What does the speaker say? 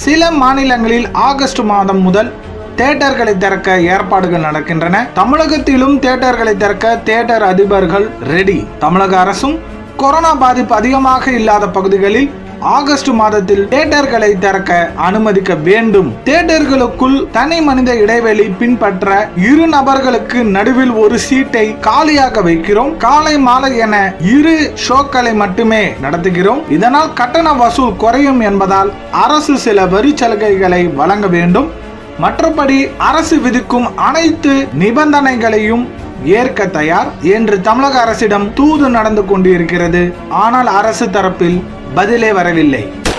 சில மாநிலங்களில் ஆகஸ்ட் மாதம் முதல் தியேட்டர்களை திறக்க ஏற்பாடுகள் நடக்கின்றன. தமிழகத்திலும் தியேட்டர்களை திறக்க தியேட்டர் அதிபர்கள் ரெடி. தமிழக அரசும் கொரோனா பாதிப்பு அதிகமாக இல்லாத பகுதிகளில் ஆகஸ்ட் மாதத்தில் தியேட்டர்களை திறக்க அனுமதிக்க வேண்டும். தியேட்டர்களுக்குள் தனி மனித இடைவெளி பின்பற்ற 2 நபர்களுக்கு நடுவில் ஒரு சீட்டை காலியாக வைக்கிறோம். காலை மாலை என 2 ஷோக்களை மட்டுமே நடத்துகிறோம். இதனால் கட்டண வசூல் குறையும் என்பதால் அரசு சில வரி சலுகைகளை வழங்க வேண்டும். மற்றபடி அரசு விதிக்கும் அனைத்து நிபந்தனைகளையும் ஏற்க தயார் என்று தமிழக அரசிடம் தூது நடந்து கொண்டிருக்கிறது. ஆனால் அரசு தரப்பில் பதிலே வரவில்லை.